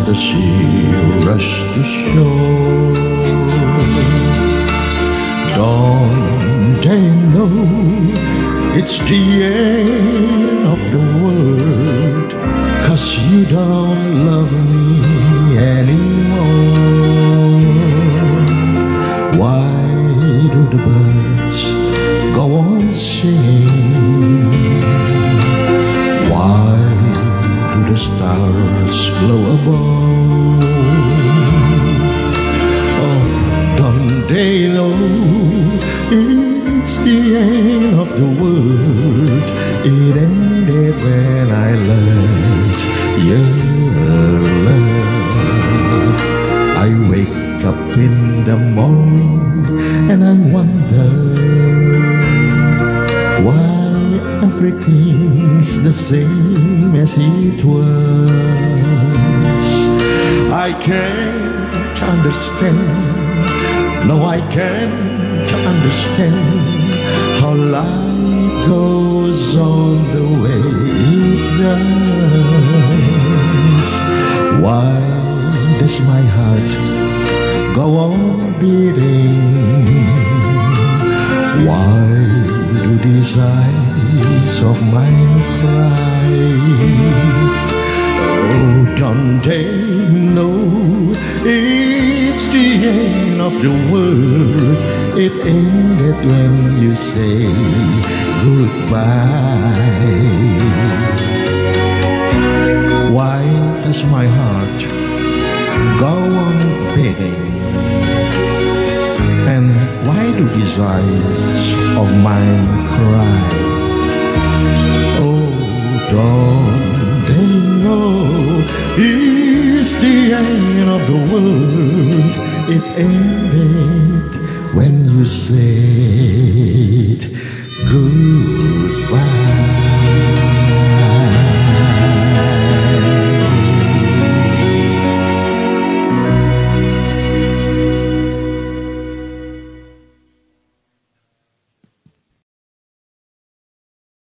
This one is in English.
the sea rushed to shore. Don't they know it's the end of the world? 'Cause you don't love me anymore. Why do the birds go on singing? Why do the stars glow above? Oh, don't they know it's the end of the world? It ended when I learned your love. I wake up in the morning and I wonder why everything's the same as it was. I can't understand, no I can't understand how life goes on the way it does. Why does my heart go on beating? Why do these eyes of mine cry? Oh, don't they know it's the end of the world? It ended when you say goodbye. Why does my heart go on beating? And why do these eyes of mine cry? Oh, don't they know it's the end of the world? It ended when you say